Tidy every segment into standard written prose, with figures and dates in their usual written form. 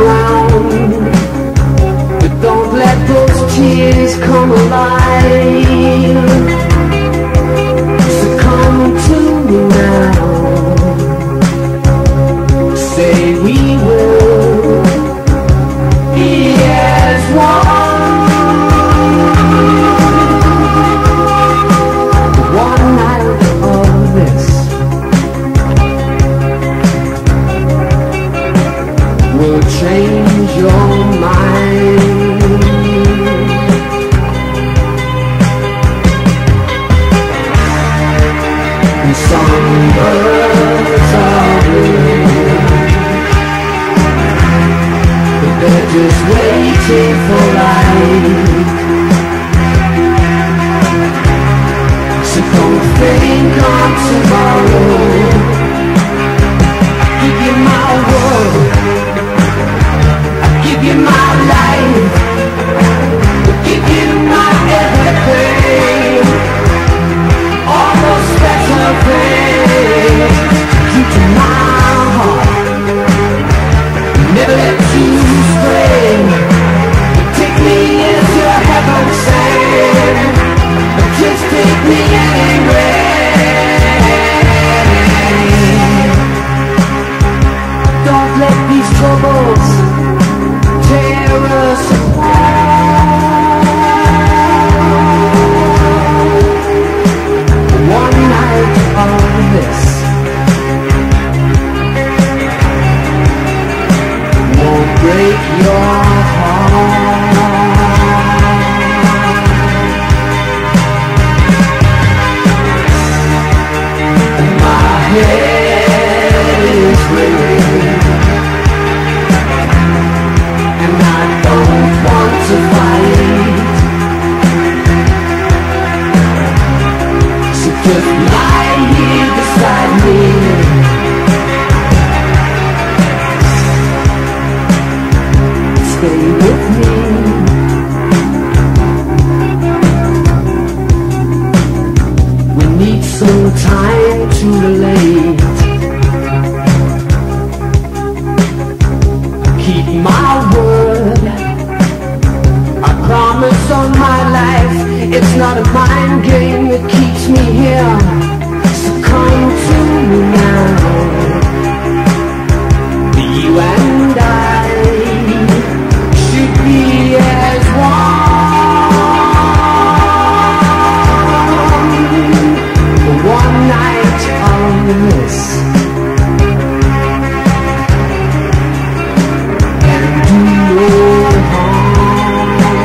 ground, but don't let those tears come alive. So come to me now, say we will be as one night of this will change your mind. And some birds are blue, but they're just waiting for light. So don't think on tomorrow. I give you my word, I give you my life, I give you my everything, all those special things. Keep to my heart, never let you stray. Take me into heaven, sand, just take me anywhere. Don't let these troubles tear us apart. One night of this won't break your heart. My head is ringing, and I don't want to fight. So just lie here beside me, stay with me. We need some time to relate. Keep my word, I promise on my life. It's not a mind game that keeps me here. So come to me now. You and I should be as one night of this, and do no harm.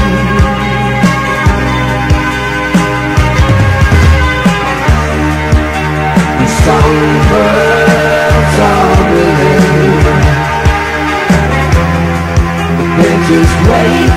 Some birds are willing, they're just waiting